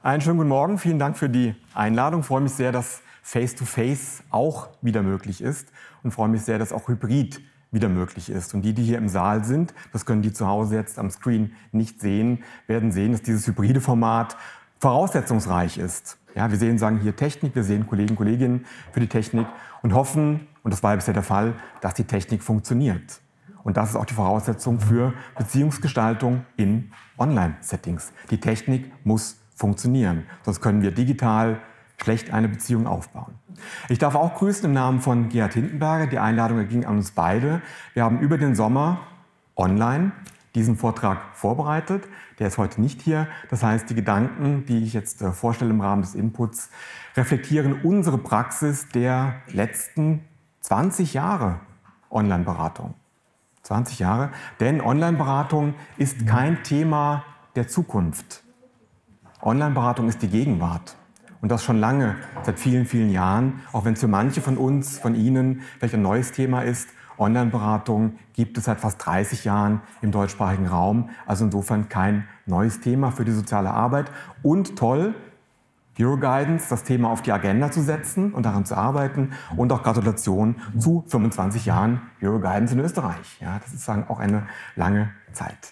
Einen schönen guten Morgen. Vielen Dank für die Einladung. Ich freue mich sehr, dass Face-to-Face auch wieder möglich ist und freue mich sehr, dass auch Hybrid wieder möglich ist. Und die hier im Saal sind, das können die zu Hause jetzt am Screen nicht sehen, werden sehen, dass dieses hybride Format voraussetzungsreich ist. Ja, wir sagen hier Technik, wir sehen Kollegen, Kolleginnen für die Technik und hoffen, und das war ja bisher der Fall, dass die Technik funktioniert. Und das ist auch die Voraussetzung für Beziehungsgestaltung in Online-Settings. Die Technik muss funktionieren, sonst können wir digital schlecht eine Beziehung aufbauen. Ich darf auch grüßen im Namen von Gerhard Hindenberger. Die Einladung ging an uns beide. Wir haben über den Sommer online diesen Vortrag vorbereitet. Der ist heute nicht hier. Das heißt, die Gedanken, die ich jetzt vorstelle im Rahmen des Inputs, reflektieren unsere Praxis der letzten 20 Jahre Online-Beratung. 20 Jahre, denn Online-Beratung ist kein Thema der Zukunft. Online-Beratung ist die Gegenwart. Und das schon lange, seit vielen, vielen Jahren, auch wenn es für manche von uns, von Ihnen vielleicht ein neues Thema ist. Online-Beratung gibt es seit fast 30 Jahren im deutschsprachigen Raum. Also insofern kein neues Thema für die soziale Arbeit. Und toll, Euroguidance, das Thema auf die Agenda zu setzen und daran zu arbeiten. Und auch Gratulation zu 25 Jahren Euroguidance in Österreich. Ja, das ist sozusagen auch eine lange Zeit.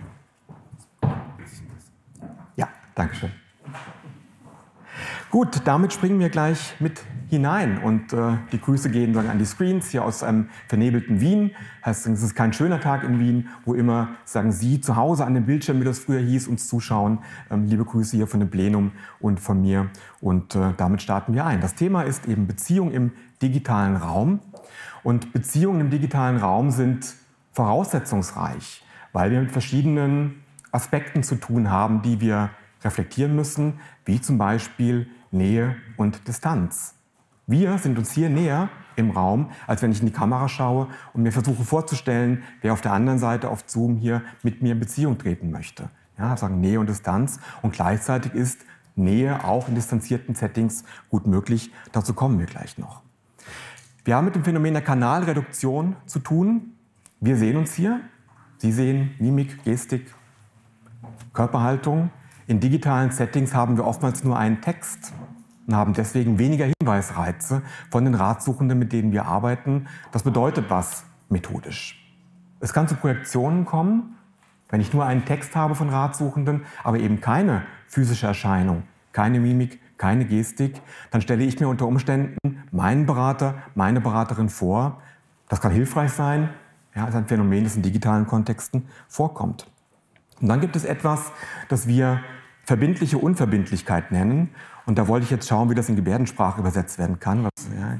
Ja, Dankeschön. Gut, damit springen wir gleich mit hinein und die Grüße gehen an die Screens hier aus einem vernebelten Wien. Heißt, es ist kein schöner Tag in Wien, wo immer Sie zu Hause an dem Bildschirm, wie das früher hieß, uns zuschauen. Liebe Grüße hier von dem Plenum und von mir und damit starten wir ein. Das Thema ist eben Beziehung im digitalen Raum und Beziehungen im digitalen Raum sind voraussetzungsreich, weil wir mit verschiedenen Aspekten zu tun haben, die wir reflektieren müssen, wie zum Beispiel Nähe und Distanz. Wir sind uns hier näher im Raum, als wenn ich in die Kamera schaue und mir versuche vorzustellen, wer auf der anderen Seite auf Zoom hier mit mir in Beziehung treten möchte. Ja, sagen Nähe und Distanz und gleichzeitig ist Nähe auch in distanzierten Settings gut möglich. Dazu kommen wir gleich noch. Wir haben mit dem Phänomen der Kanalreduktion zu tun. Wir sehen uns hier. Sie sehen Mimik, Gestik, Körperhaltung. In digitalen Settings haben wir oftmals nur einen Text und haben deswegen weniger Hinweisreize von den Ratsuchenden, mit denen wir arbeiten. Das bedeutet was methodisch. Es kann zu Projektionen kommen, wenn ich nur einen Text habe von Ratsuchenden, aber eben keine physische Erscheinung, keine Mimik, keine Gestik, dann stelle ich mir unter Umständen meinen Berater, meine Beraterin vor. Das kann hilfreich sein. Ja, ist ein Phänomen, das in digitalen Kontexten vorkommt. Und dann gibt es etwas, das wir verbindliche Unverbindlichkeit nennen. Und da wollte ich jetzt schauen, wie das in Gebärdensprache übersetzt werden kann.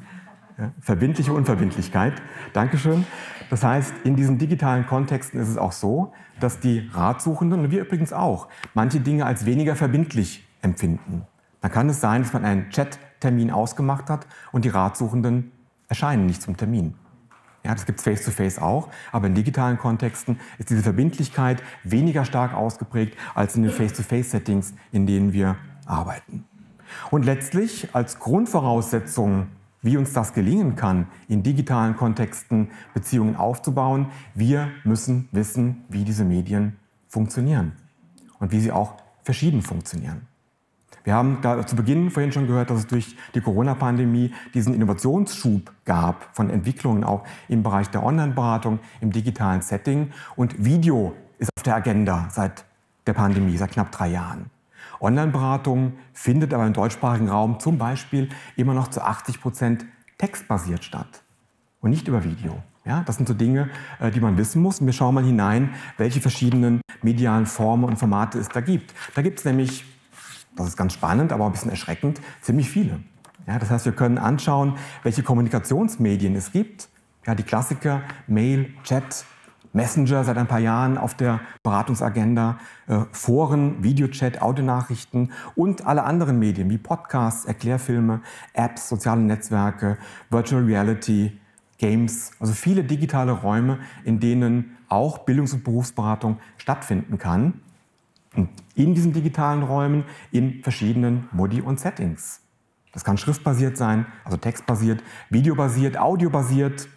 Verbindliche Unverbindlichkeit. Dankeschön. Das heißt, in diesen digitalen Kontexten ist es auch so, dass die Ratsuchenden, und wir übrigens auch, manche Dinge als weniger verbindlich empfinden. Dann kann es sein, dass man einen Chat-Termin ausgemacht hat und die Ratsuchenden erscheinen nicht zum Termin. Ja, das gibt es face-to-face auch, aber in digitalen Kontexten ist diese Verbindlichkeit weniger stark ausgeprägt als in den Face-to-face-Settings, in denen wir arbeiten. Und letztlich als Grundvoraussetzung, wie uns das gelingen kann, in digitalen Kontexten Beziehungen aufzubauen, wir müssen wissen, wie diese Medien funktionieren und wie sie auch verschieden funktionieren. Wir haben zu Beginn vorhin schon gehört, dass es durch die Corona-Pandemie diesen Innovationsschub gab von Entwicklungen auch im Bereich der Online-Beratung, im digitalen Setting. Und Video ist auf der Agenda seit der Pandemie, seit knapp 3 Jahren. Online-Beratung findet aber im deutschsprachigen Raum zum Beispiel immer noch zu 80% textbasiert statt und nicht über Video. Ja, das sind so Dinge, die man wissen muss. Und wir schauen mal hinein, welche verschiedenen medialen Formen und Formate es da gibt. Da gibt es nämlich, das ist ganz spannend, aber auch ein bisschen erschreckend, ziemlich viele. Ja, das heißt, wir können anschauen, welche Kommunikationsmedien es gibt. Ja, die Klassiker, Mail, Chat, Messenger seit ein paar Jahren auf der Beratungsagenda, Foren, Videochat, Audionachrichten und alle anderen Medien wie Podcasts, Erklärfilme, Apps, soziale Netzwerke, Virtual Reality, Games, also viele digitale Räume, in denen auch Bildungs- und Berufsberatung stattfinden kann. Und in diesen digitalen Räumen in verschiedenen Modi und Settings. Das kann schriftbasiert sein, also textbasiert, videobasiert, audiobasiert,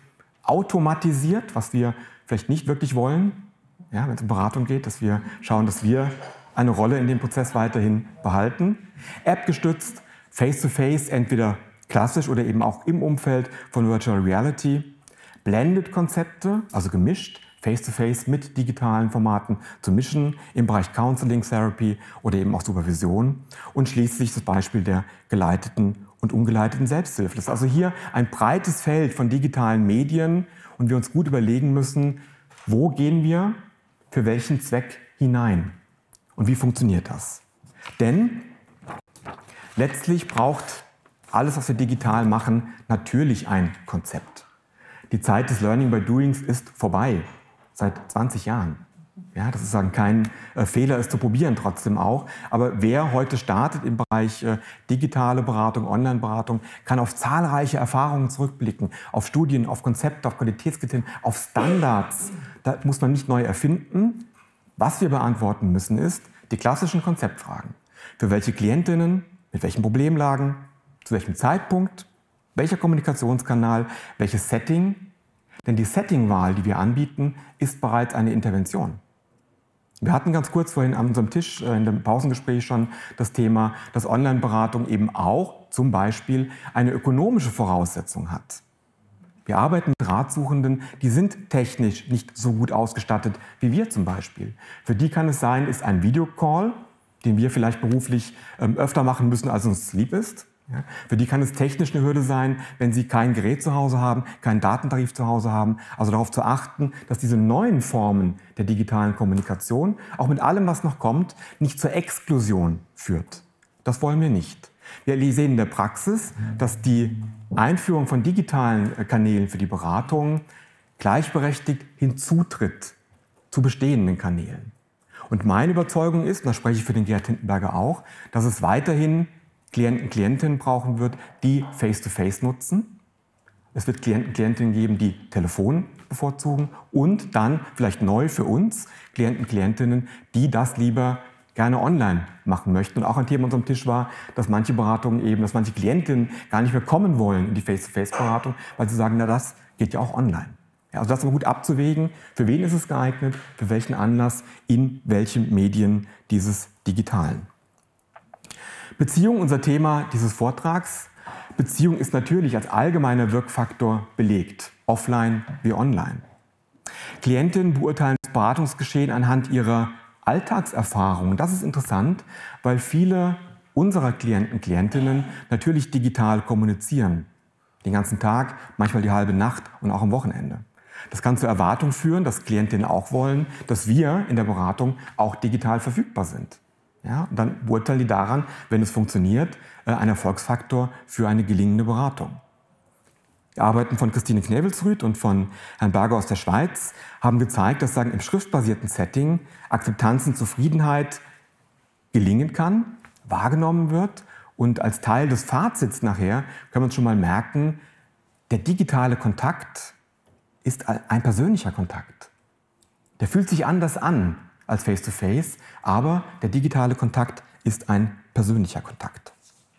automatisiert, was wir vielleicht nicht wirklich wollen, ja, wenn es um Beratung geht, dass wir schauen, dass wir eine Rolle in dem Prozess weiterhin behalten. App-gestützt, Face-to-Face, entweder klassisch oder eben auch im Umfeld von Virtual Reality. Blended-Konzepte, also gemischt, Face-to-Face mit digitalen Formaten zu mischen im Bereich Counseling, Therapy oder eben auch Supervision. Und schließlich das Beispiel der geleiteten und ungeleiteten Selbsthilfe. Das ist also hier ein breites Feld von digitalen Medien und wir uns gut überlegen müssen, wo gehen wir für welchen Zweck hinein und wie funktioniert das? Denn letztlich braucht alles, was wir digital machen, natürlich ein Konzept. Die Zeit des Learning by Doings ist vorbei, seit 20 Jahren. Ja, das ist kein Fehler, es zu probieren trotzdem auch. Aber wer heute startet im Bereich digitale Beratung, Online-Beratung, kann auf zahlreiche Erfahrungen zurückblicken, auf Studien, auf Konzepte, auf Qualitätskriterien, auf Standards. Da muss man nicht neu erfinden. Was wir beantworten müssen, ist die klassischen Konzeptfragen. Für welche Klientinnen, mit welchen Problemlagen, zu welchem Zeitpunkt, welcher Kommunikationskanal, welches Setting. Denn die Settingwahl, die wir anbieten, ist bereits eine Intervention. Wir hatten ganz kurz vorhin an unserem Tisch in dem Pausengespräch schon das Thema, dass Online-Beratung eben auch zum Beispiel eine ökonomische Voraussetzung hat. Wir arbeiten mit Ratsuchenden, die sind technisch nicht so gut ausgestattet wie wir zum Beispiel. Für die kann es sein, ist ein Videocall, den wir vielleicht beruflich öfter machen müssen, als uns lieb ist. Ja, für die kann es technisch eine Hürde sein, wenn sie kein Gerät zu Hause haben, keinen Datentarif zu Hause haben. Also darauf zu achten, dass diese neuen Formen der digitalen Kommunikation, auch mit allem, was noch kommt, nicht zur Exklusion führt. Das wollen wir nicht. Wir sehen in der Praxis, dass die Einführung von digitalen Kanälen für die Beratung gleichberechtigt hinzutritt zu bestehenden Kanälen. Und meine Überzeugung ist, und da spreche ich für den Gerd Hindenberger auch, dass es weiterhin Klienten, Klientinnen brauchen wird, die Face-to-Face nutzen. Es wird Klienten, Klientinnen geben, die Telefon bevorzugen und dann vielleicht neu für uns Klienten, Klientinnen, die das lieber gerne online machen möchten. Und auch ein Thema an unserem Tisch war, dass manche Beratungen eben, dass manche Klientinnen gar nicht mehr kommen wollen in die Face-to-Face-Beratung, weil sie sagen, na das geht ja auch online. Ja, also das ist aber gut abzuwägen, für wen ist es geeignet, für welchen Anlass, in welchen Medien dieses Digitalen. Beziehung, unser Thema dieses Vortrags. Beziehung ist natürlich als allgemeiner Wirkfaktor belegt, offline wie online. Klientinnen beurteilen das Beratungsgeschehen anhand ihrer Alltagserfahrungen. Das ist interessant, weil viele unserer Klienten, Klientinnen natürlich digital kommunizieren. Den ganzen Tag, manchmal die halbe Nacht und auch am Wochenende. Das kann zur Erwartung führen, dass Klientinnen auch wollen, dass wir in der Beratung auch digital verfügbar sind. Ja, und dann beurteilen die daran, wenn es funktioniert, ein Erfolgsfaktor für eine gelingende Beratung. Die Arbeiten von Christine Knebelsrüth und von Herrn Berger aus der Schweiz haben gezeigt, dass im schriftbasierten Setting Akzeptanz und Zufriedenheit gelingen kann, wahrgenommen wird und als Teil des Fazits nachher können wir uns schon mal merken, der digitale Kontakt ist ein persönlicher Kontakt. Der fühlt sich anders an als Face-to-Face, aber der digitale Kontakt ist ein persönlicher Kontakt.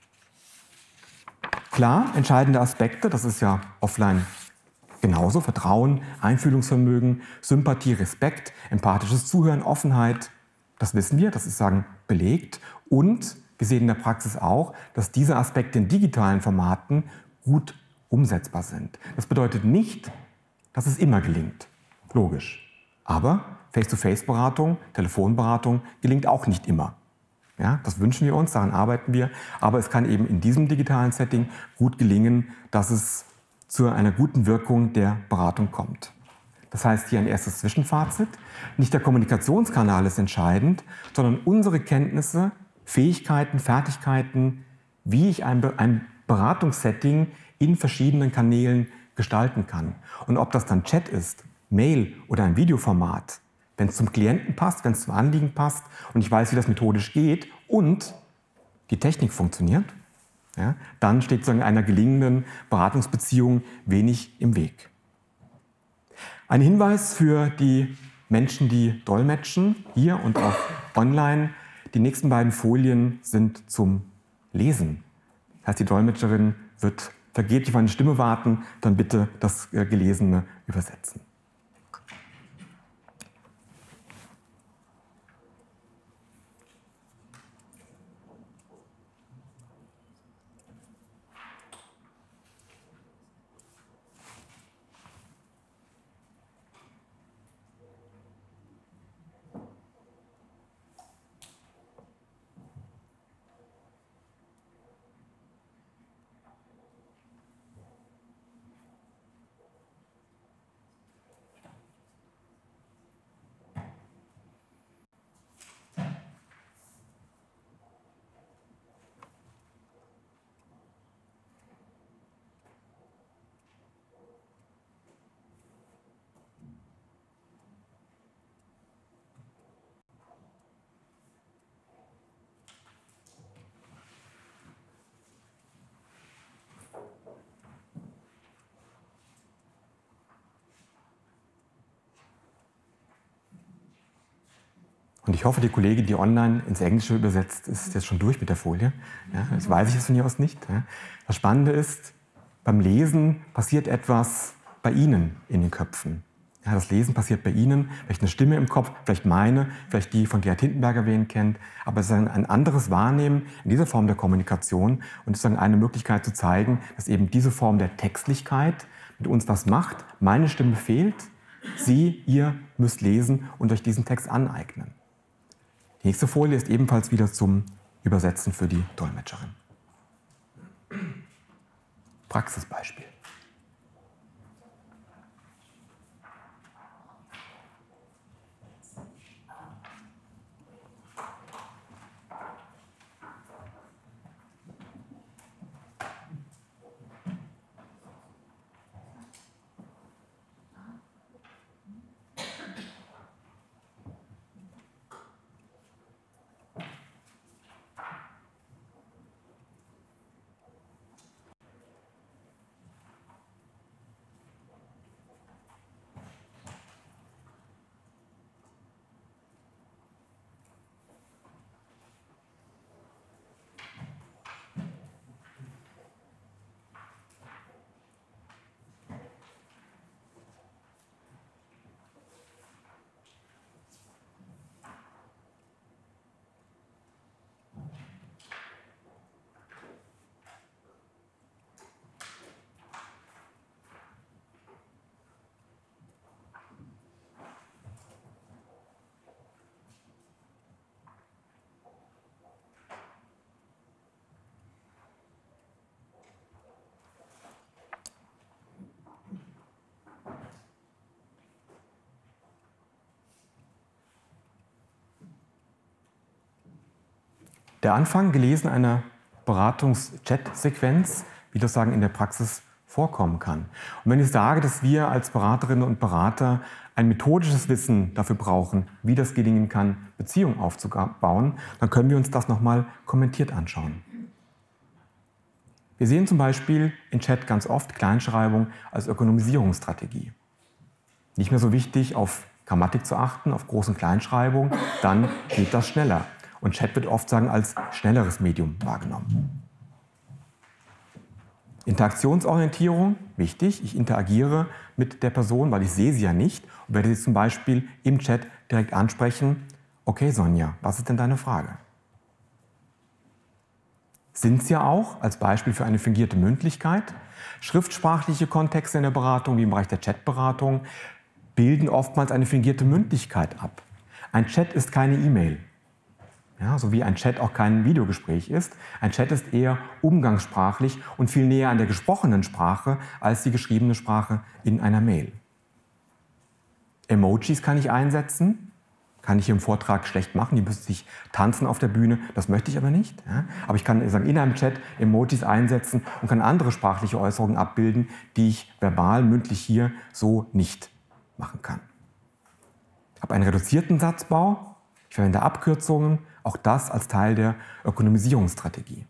Klar, entscheidende Aspekte, das ist ja offline genauso, Vertrauen, Einfühlungsvermögen, Sympathie, Respekt, empathisches Zuhören, Offenheit, das wissen wir, das ist belegt. Und wir sehen in der Praxis auch, dass diese Aspekte in digitalen Formaten gut umsetzbar sind. Das bedeutet nicht, dass es immer gelingt, logisch. Aber Face-to-Face-Beratung, Telefonberatung gelingt auch nicht immer. Ja, das wünschen wir uns, daran arbeiten wir. Aber es kann eben in diesem digitalen Setting gut gelingen, dass es zu einer guten Wirkung der Beratung kommt. Das heißt, hier ein erstes Zwischenfazit. Nicht der Kommunikationskanal ist entscheidend, sondern unsere Kenntnisse, Fähigkeiten, Fertigkeiten, wie ich ein Beratungssetting in verschiedenen Kanälen gestalten kann. Und ob das dann Chat ist, Mail oder ein Videoformat, wenn es zum Klienten passt, wenn es zum Anliegen passt und ich weiß, wie das methodisch geht und die Technik funktioniert, ja, dann steht einer gelingenden Beratungsbeziehung wenig im Weg. Ein Hinweis für die Menschen, die dolmetschen, hier und auch online. Die nächsten beiden Folien sind zum Lesen. Das heißt, die Dolmetscherin wird vergeblich auf eine Stimme warten, dann bitte das Gelesene übersetzen. Und ich hoffe, die Kollegin, die online ins Englische übersetzt, ist jetzt schon durch mit der Folie. Ja, das weiß ich jetzt von hier aus nicht. Ja. Das Spannende ist, beim Lesen passiert etwas bei Ihnen in den Köpfen. Ja, das Lesen passiert bei Ihnen, vielleicht eine Stimme im Kopf, vielleicht meine, vielleicht die von Gerhard Hindenberger, wer ihn kennt. Aber es ist ein anderes Wahrnehmen in dieser Form der Kommunikation und es ist eine Möglichkeit zu zeigen, dass eben diese Form der Textlichkeit mit uns was macht. Meine Stimme fehlt, Sie, ihr müsst lesen und euch diesen Text aneignen. Die nächste Folie ist ebenfalls wieder zum Übersetzen für die Dolmetscherin. Praxisbeispiel. Der Anfang gelesen einer Beratungs-Chat-Sequenz, wie das sagen in der Praxis vorkommen kann. Und wenn ich sage, dass wir als Beraterinnen und Berater ein methodisches Wissen dafür brauchen, wie das gelingen kann, Beziehungen aufzubauen, dann können wir uns das nochmal kommentiert anschauen. Wir sehen zum Beispiel in Chat ganz oft Kleinschreibung als Ökonomisierungsstrategie. Nicht mehr so wichtig, auf Grammatik zu achten, auf Groß- und Kleinschreibung, dann geht das schneller. Und Chat wird oft sagen als schnelleres Medium wahrgenommen. Interaktionsorientierung, wichtig. Ich interagiere mit der Person, weil ich sehe sie ja nicht und werde sie zum Beispiel im Chat direkt ansprechen. Okay, Sonja, was ist denn deine Frage? Sind es ja auch, als Beispiel für eine fingierte Mündlichkeit. Schriftsprachliche Kontexte in der Beratung, wie im Bereich der Chatberatung, bilden oftmals eine fingierte Mündlichkeit ab. Ein Chat ist keine E-Mail. Ja, so wie ein Chat auch kein Videogespräch ist. Ein Chat ist eher umgangssprachlich und viel näher an der gesprochenen Sprache als die geschriebene Sprache in einer Mail. Emojis kann ich einsetzen, kann ich im Vortrag schlecht machen, die müssen sich tanzen auf der Bühne, das möchte ich aber nicht. Ja. Aber ich kann sagen, in einem Chat Emojis einsetzen und kann andere sprachliche Äußerungen abbilden, die ich verbal, mündlich hier so nicht machen kann. Ich habe einen reduzierten Satzbau, ich verwende Abkürzungen, auch das als Teil der Ökonomisierungsstrategie.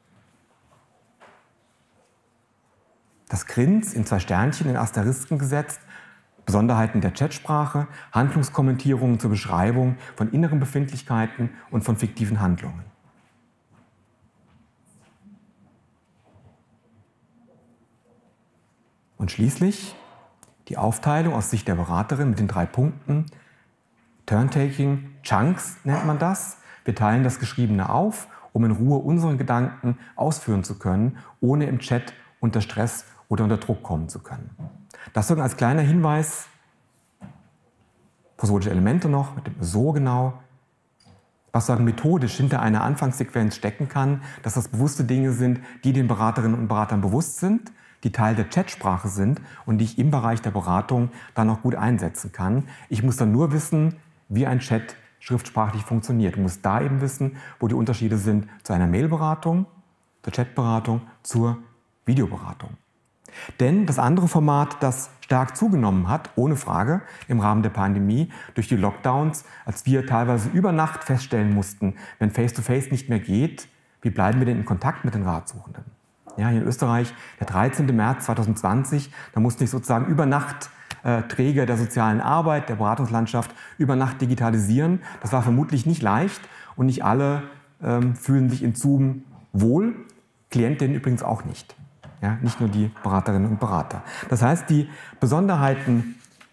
Das Grins in 2 Sternchen in Asterisken gesetzt, Besonderheiten der Chatsprache, Handlungskommentierungen zur Beschreibung von inneren Befindlichkeiten und von fiktiven Handlungen. Und schließlich die Aufteilung aus Sicht der Beraterin mit den 3 Punkten. Turntaking, Chunks nennt man das. Wir teilen das Geschriebene auf, um in Ruhe unsere Gedanken ausführen zu können, ohne im Chat unter Stress oder unter Druck kommen zu können. Das soll als kleiner Hinweis, prosodische Elemente noch, mit dem so genau, was sagen methodisch hinter einer Anfangssequenz stecken kann, dass das bewusste Dinge sind, die den Beraterinnen und Beratern bewusst sind, die Teil der Chatsprache sind und die ich im Bereich der Beratung dann auch gut einsetzen kann. Ich muss dann nur wissen, wie ein Chat schriftsprachlich funktioniert. Du musst da eben wissen, wo die Unterschiede sind zu einer Mailberatung, zur Chatberatung, zur Videoberatung. Denn das andere Format, das stark zugenommen hat, ohne Frage, im Rahmen der Pandemie, durch die Lockdowns, als wir teilweise über Nacht feststellen mussten, wenn Face-to-Face nicht mehr geht, wie bleiben wir denn in Kontakt mit den Ratsuchenden? Ja, hier in Österreich, der 13. März 2020, da musste ich sozusagen über Nacht Träger der sozialen Arbeit, der Beratungslandschaft über Nacht digitalisieren. Das war vermutlich nicht leicht und nicht alle fühlen sich in Zoom wohl, Klientinnen übrigens auch nicht. Ja, nicht nur die Beraterinnen und Berater. Das heißt, die Besonderheiten,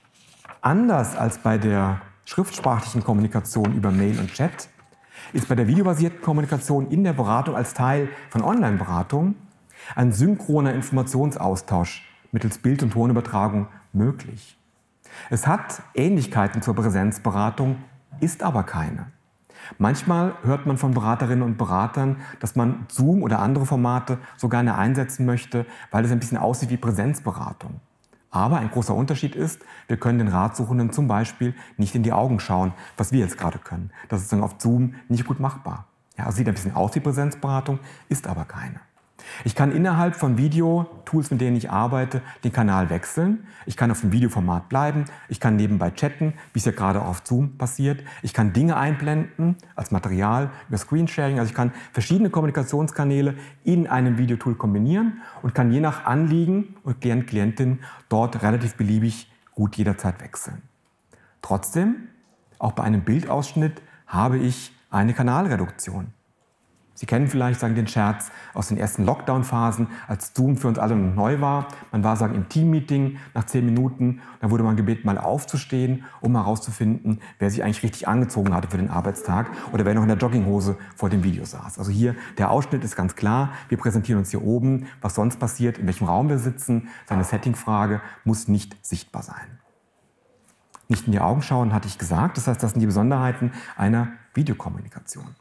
anders als bei der schriftsprachlichen Kommunikation über Mail und Chat, ist bei der videobasierten Kommunikation in der Beratung als Teil von Online-Beratung ein synchroner Informationsaustausch mittels Bild- und Tonübertragung möglich. Es hat Ähnlichkeiten zur Präsenzberatung, ist aber keine. Manchmal hört man von Beraterinnen und Beratern, dass man Zoom oder andere Formate so gerne einsetzen möchte, weil es ein bisschen aussieht wie Präsenzberatung. Aber ein großer Unterschied ist, wir können den Ratsuchenden zum Beispiel nicht in die Augen schauen, was wir jetzt gerade können. Das ist dann auf Zoom nicht gut machbar. Ja, also sieht ein bisschen aus wie Präsenzberatung, ist aber keine. Ich kann innerhalb von Videotools, mit denen ich arbeite, den Kanal wechseln. Ich kann auf dem Videoformat bleiben. Ich kann nebenbei chatten, wie es ja gerade auf Zoom passiert. Ich kann Dinge einblenden als Material über Screensharing. Also ich kann verschiedene Kommunikationskanäle in einem Videotool kombinieren und kann je nach Anliegen und Klient, Klientin dort relativ beliebig gut jederzeit wechseln. Trotzdem, auch bei einem Bildausschnitt habe ich eine Kanalreduktion. Sie kennen vielleicht den Scherz aus den ersten Lockdown-Phasen, als Zoom für uns alle neu war. Man war im Team-Meeting nach 10 Minuten, da wurde man gebeten, mal aufzustehen, um mal herauszufinden, wer sich eigentlich richtig angezogen hatte für den Arbeitstag oder wer noch in der Jogginghose vor dem Video saß. Also hier, der Ausschnitt ist ganz klar. Wir präsentieren uns hier oben, was sonst passiert, in welchem Raum wir sitzen. Seine Setting-Frage muss nicht sichtbar sein. Nicht in die Augen schauen, hatte ich gesagt. Das heißt, das sind die Besonderheiten einer Videokommunikation.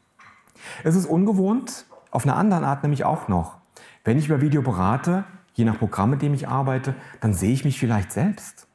Es ist ungewohnt, auf eine andere Art nämlich auch noch. Wenn ich über Video berate, je nach Programm, mit dem ich arbeite, dann sehe ich mich vielleicht selbst.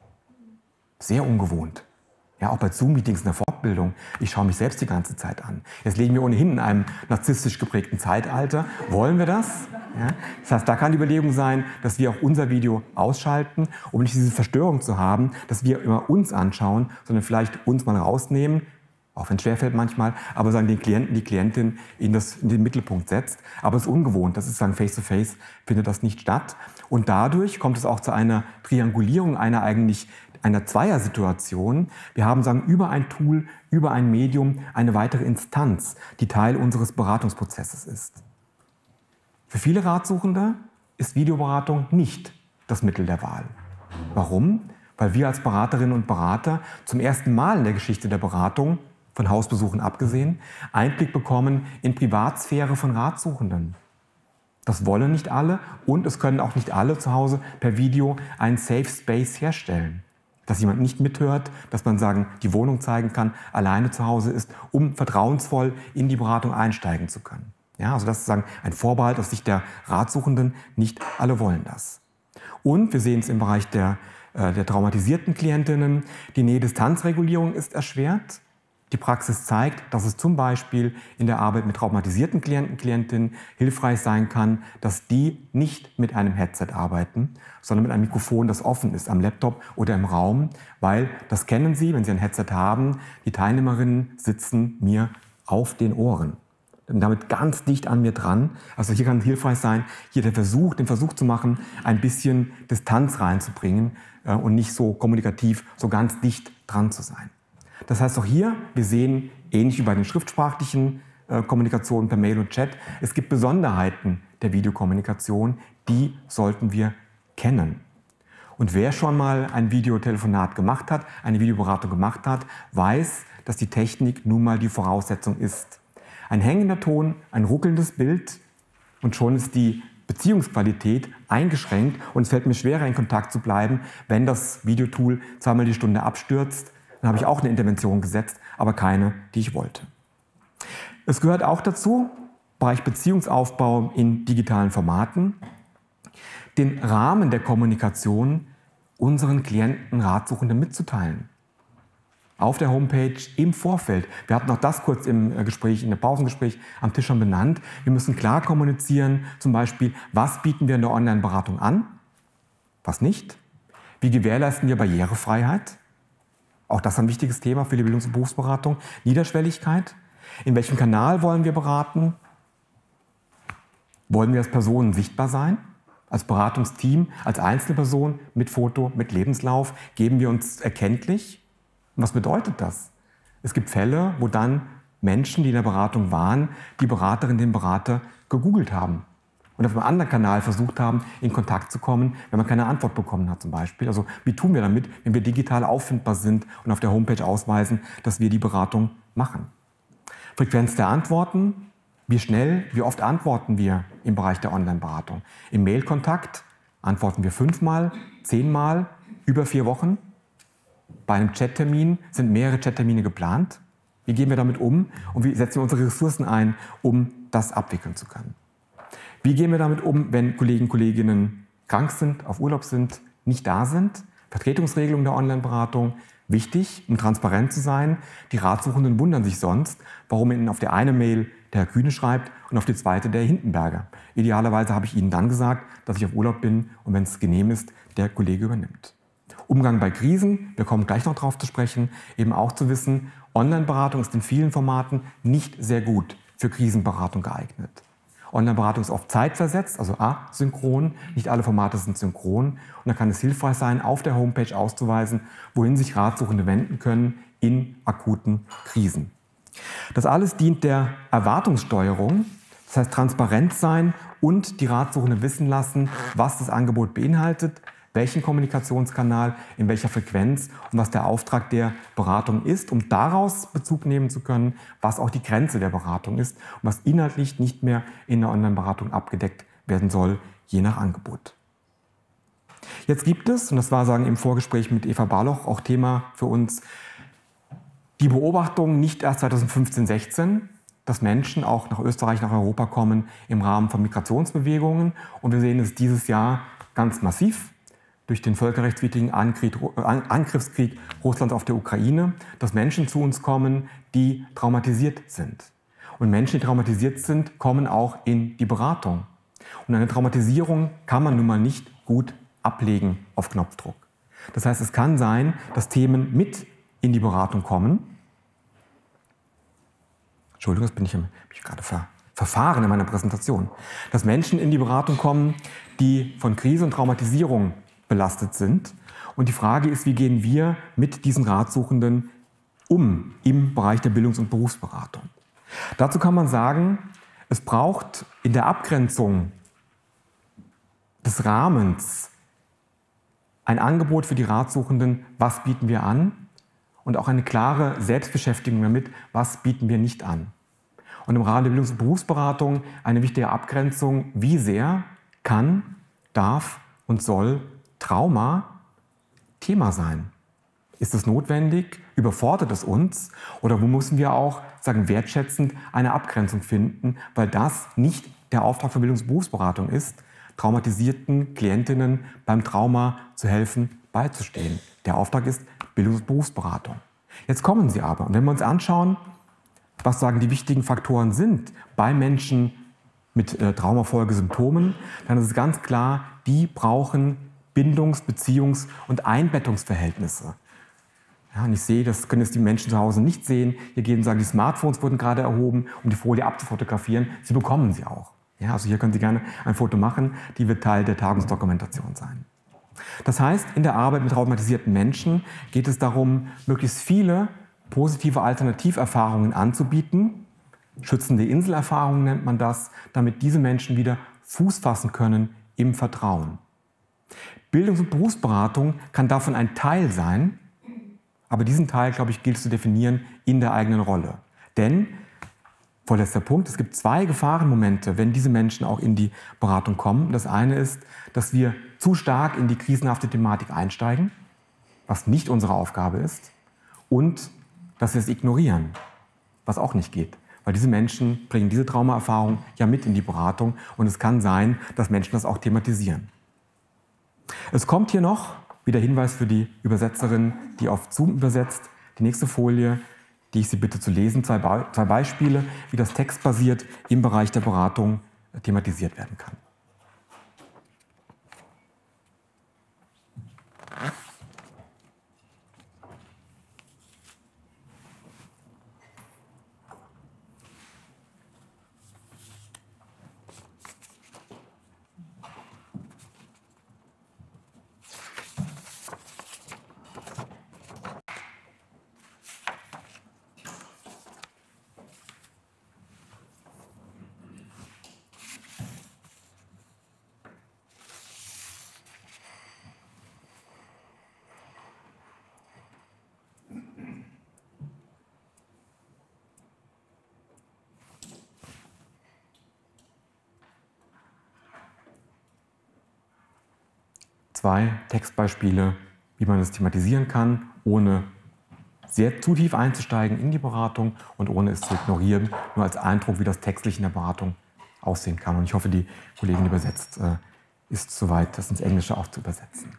Sehr ungewohnt. Ja, auch bei Zoom-Meetings in der Fortbildung. Ich schaue mich selbst die ganze Zeit an. Jetzt leben wir ohnehin in einem narzisstisch geprägten Zeitalter. Wollen wir das? Ja? Das heißt, da kann die Überlegung sein, dass wir auch unser Video ausschalten, um nicht diese Verstörung zu haben, dass wir immer uns anschauen, sondern vielleicht uns mal rausnehmen, auch wenn es schwerfällt manchmal, aber den Klienten, die Klientin in den Mittelpunkt setzt. Aber es ist ungewohnt, das ist face-to-face findet das nicht statt. Und dadurch kommt es auch zu einer Triangulierung einer Zweiersituation. Wir haben über ein Tool, über ein Medium eine weitere Instanz, die Teil unseres Beratungsprozesses ist. Für viele Ratsuchende ist Videoberatung nicht das Mittel der Wahl. Warum? Weil wir als Beraterinnen und Berater zum ersten Mal in der Geschichte der Beratung, von Hausbesuchen abgesehen, Einblick bekommen in Privatsphäre von Ratsuchenden. Das wollen nicht alle und es können auch nicht alle zu Hause per Video einen Safe Space herstellen. Dass jemand nicht mithört, dass man die Wohnung zeigen kann, alleine zu Hause ist, um vertrauensvoll in die Beratung einsteigen zu können. Ja, also das ist ein Vorbehalt aus Sicht der Ratsuchenden. Nicht alle wollen das. Und wir sehen es im Bereich der traumatisierten Klientinnen. Die Nähe-Distanz-Regulierung ist erschwert. Die Praxis zeigt, dass es zum Beispiel in der Arbeit mit traumatisierten Klienten, Klientinnen hilfreich sein kann, dass die nicht mit einem Headset arbeiten, sondern mit einem Mikrofon, das offen ist am Laptop oder im Raum, weil, das kennen Sie, wenn Sie ein Headset haben, die Teilnehmerinnen sitzen mir auf den Ohren. Und damit ganz dicht an mir dran. Also hier kann es hilfreich sein, hier den Versuch zu machen, ein bisschen Distanz reinzubringen und nicht so kommunikativ, so ganz dicht dran zu sein. Das heißt auch hier, wir sehen, ähnlich wie bei den schriftsprachlichen Kommunikationen per Mail und Chat, es gibt Besonderheiten der Videokommunikation, die sollten wir kennen. Und wer schon mal ein Videotelefonat gemacht hat, eine Videoberatung gemacht hat, weiß, dass die Technik nun mal die Voraussetzung ist. Ein hängender Ton, ein ruckelndes Bild und schon ist die Beziehungsqualität eingeschränkt und es fällt mir schwerer, in Kontakt zu bleiben, wenn das Videotool zweimal die Stunde abstürzt. Dann habe ich auch eine Intervention gesetzt, aber keine, die ich wollte. Es gehört auch dazu, Bereich Beziehungsaufbau in digitalen Formaten, den Rahmen der Kommunikation unseren Klienten, Ratsuchenden mitzuteilen. Auf der Homepage, im Vorfeld. Wir hatten auch das kurz im Gespräch, in der Pausengespräch am Tisch schon benannt. Wir müssen klar kommunizieren, zum Beispiel, was bieten wir in der Online-Beratung an, was nicht. Wie gewährleisten wir Barrierefreiheit? Auch das ist ein wichtiges Thema für die Bildungs- und Berufsberatung. Niederschwelligkeit. In welchem Kanal wollen wir beraten? Wollen wir als Personen sichtbar sein? Als Beratungsteam, als Einzelperson, mit Foto, mit Lebenslauf, geben wir uns erkenntlich. Und was bedeutet das? Es gibt Fälle, wo dann Menschen, die in der Beratung waren, die Beraterin, den Berater gegoogelt haben und auf einem anderen Kanal versucht haben, in Kontakt zu kommen, wenn man keine Antwort bekommen hat zum Beispiel. Also wie tun wir damit, wenn wir digital auffindbar sind und auf der Homepage ausweisen, dass wir die Beratung machen? Frequenz der Antworten. Wie schnell, wie oft antworten wir im Bereich der Online-Beratung? Im Mailkontakt antworten wir 5-mal, 10-mal, über 4 Wochen. Bei einem Chattermin sind mehrere Chattermine geplant. Wie gehen wir damit um und wie setzen wir unsere Ressourcen ein, um das abwickeln zu können? Wie gehen wir damit um, wenn Kollegen und Kolleginnen krank sind, auf Urlaub sind, nicht da sind? Vertretungsregelung der Online-Beratung. Wichtig, um transparent zu sein. Die Ratsuchenden wundern sich sonst, warum ihnen auf der eine Mail der Herr Kühne schreibt und auf die zweite der Herr Hindenberger. Idealerweise habe ich Ihnen dann gesagt, dass ich auf Urlaub bin und wenn es genehm ist, der Kollege übernimmt. Umgang bei Krisen, wir kommen gleich noch darauf zu sprechen, eben auch zu wissen, Online-Beratung ist in vielen Formaten nicht sehr gut für Krisenberatung geeignet. Online-Beratung ist oft zeitversetzt, also asynchron. Nicht alle Formate sind synchron. Und da kann es hilfreich sein, auf der Homepage auszuweisen, wohin sich Ratsuchende wenden können in akuten Krisen. Das alles dient der Erwartungssteuerung, das heißt transparent sein und die Ratsuchende wissen lassen, was das Angebot beinhaltet, welchen Kommunikationskanal, in welcher Frequenz und was der Auftrag der Beratung ist, um daraus Bezug nehmen zu können, was auch die Grenze der Beratung ist und was inhaltlich nicht mehr in der Online-Beratung abgedeckt werden soll, je nach Angebot. Jetzt gibt es, und das war im Vorgespräch mit Eva Barloch auch Thema für uns, die Beobachtung nicht erst 2015, 16, dass Menschen auch nach Österreich, nach Europa kommen im Rahmen von Migrationsbewegungen. Und wir sehen es dieses Jahr ganz massiv durch den völkerrechtswidrigen Angriffskrieg Russlands auf der Ukraine, dass Menschen zu uns kommen, die traumatisiert sind. Und Menschen, die traumatisiert sind, kommen auch in die Beratung. Und eine Traumatisierung kann man nun mal nicht gut ablegen auf Knopfdruck. Das heißt, es kann sein, dass Themen mit in die Beratung kommen. Entschuldigung, das bin ich gerade verfahren in meiner Präsentation. Dass Menschen in die Beratung kommen, die von Krise und Traumatisierung belastet sind. Und die Frage ist, wie gehen wir mit diesen Ratsuchenden um im Bereich der Bildungs- und Berufsberatung? Dazu kann man sagen, es braucht in der Abgrenzung des Rahmens ein Angebot für die Ratsuchenden, was bieten wir an, und auch eine klare Selbstbeschäftigung damit, was bieten wir nicht an. Und im Rahmen der Bildungs- und Berufsberatung eine wichtige Abgrenzung, wie sehr kann, darf und soll Trauma Thema sein. Ist es notwendig? Überfordert es uns? Oder wo müssen wir auch wertschätzend eine Abgrenzung finden, weil das nicht der Auftrag für Bildungs- und Berufsberatung ist, traumatisierten Klientinnen beim Trauma zu helfen, beizustehen. Der Auftrag ist Bildungs- und Berufsberatung. Jetzt kommen sie aber. Und wenn wir uns anschauen, was die wichtigen Faktoren sind bei Menschen mit Traumafolgesymptomen, dann ist es ganz klar, die brauchen Bindungs-, Beziehungs- und Einbettungsverhältnisse. Ja, und ich sehe, das können jetzt die Menschen zu Hause nicht sehen. Hier gehen die Smartphones wurden gerade erhoben, um die Folie abzufotografieren. Sie bekommen sie auch. Ja, also hier können Sie gerne ein Foto machen, die wird Teil der Tagungsdokumentation sein. Das heißt, in der Arbeit mit traumatisierten Menschen geht es darum, möglichst viele positive Alternativerfahrungen anzubieten. Schützende Inselerfahrungen nennt man das, damit diese Menschen wieder Fuß fassen können im Vertrauen. Bildungs- und Berufsberatung kann davon ein Teil sein, aber diesen Teil, gilt es zu definieren in der eigenen Rolle. Denn, vorletzter Punkt, es gibt 2 Gefahrenmomente, wenn diese Menschen auch in die Beratung kommen. Das eine ist, dass wir zu stark in die krisenhafte Thematik einsteigen, was nicht unsere Aufgabe ist, und dass wir es ignorieren, was auch nicht geht. Weil diese Menschen bringen diese Traumaerfahrung ja mit in die Beratung und es kann sein, dass Menschen das auch thematisieren. Es kommt hier noch, wieder Hinweis für die Übersetzerin, die auf Zoom übersetzt, die nächste Folie, die ich Sie bitte zu lesen, 2 Beispiele, wie das textbasiert im Bereich der Beratung thematisiert werden kann. 2 Textbeispiele, wie man es thematisieren kann, ohne zu tief einzusteigen in die Beratung und ohne es zu ignorieren, nur als Eindruck, wie das textlich in der Beratung aussehen kann. Und ich hoffe, die Kollegin, die übersetzt, ist soweit, das ins Englische auch zu übersetzen.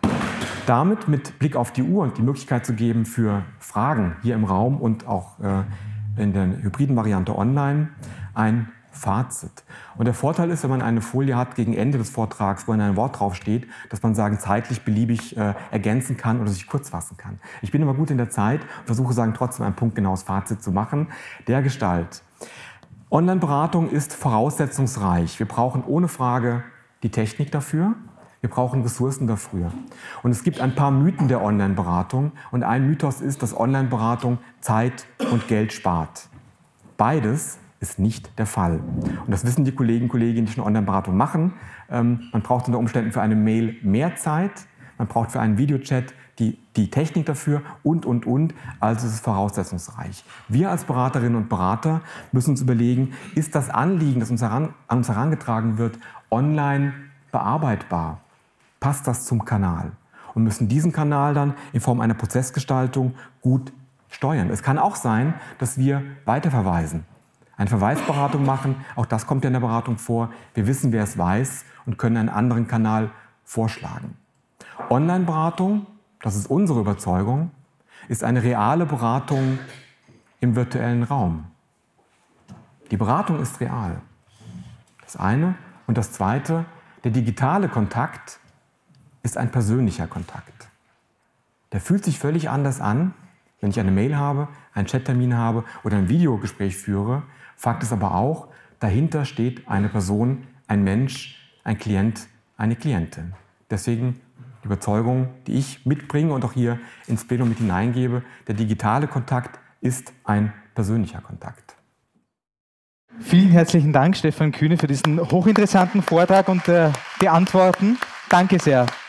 Damit mit Blick auf die Uhr und die Möglichkeit zu geben für Fragen hier im Raum und auch in der hybriden Variante online ein Fazit. Und der Vorteil ist, wenn man eine Folie hat gegen Ende des Vortrags, wo ein Wort draufsteht, dass man zeitlich beliebig ergänzen kann oder sich kurz fassen kann. Ich bin immer gut in der Zeit und versuche trotzdem ein punktgenaues Fazit zu machen. Dergestalt. Online-Beratung ist voraussetzungsreich. Wir brauchen ohne Frage die Technik dafür. Wir brauchen Ressourcen dafür. Und es gibt ein paar Mythen der Online-Beratung. Und ein Mythos ist, dass Online-Beratung Zeit und Geld spart. Beides ist nicht der Fall. Und das wissen die Kolleginnen und Kollegen, die schon Online-Beratung machen. Man braucht unter Umständen für eine Mail mehr Zeit. Man braucht für einen Videochat die Technik dafür und. Also es ist voraussetzungsreich. Wir als Beraterinnen und Berater müssen uns überlegen, ist das Anliegen, das an uns herangetragen wird, online bearbeitbar? Passt das zum Kanal? Und müssen diesen Kanal dann in Form einer Prozessgestaltung gut steuern. Es kann auch sein, dass wir weiterverweisen, eine Verweisberatung machen. Auch das kommt ja in der Beratung vor. Wir wissen, wer es weiß und können einen anderen Kanal vorschlagen. Online-Beratung, das ist unsere Überzeugung, ist eine reale Beratung im virtuellen Raum. Die Beratung ist real. Das eine. Und das zweite, der digitale Kontakt ist ein persönlicher Kontakt. Der fühlt sich völlig anders an, wenn ich eine Mail habe, einen Chattermin habe oder ein Videogespräch führe. Fakt ist aber auch, dahinter steht eine Person, ein Mensch, ein Klient, eine Klientin. Deswegen die Überzeugung, die ich mitbringe und auch hier ins Plenum mit hineingebe, der digitale Kontakt ist ein persönlicher Kontakt. Vielen herzlichen Dank, Stefan Kühne, für diesen hochinteressanten Vortrag und die Antworten. Danke sehr.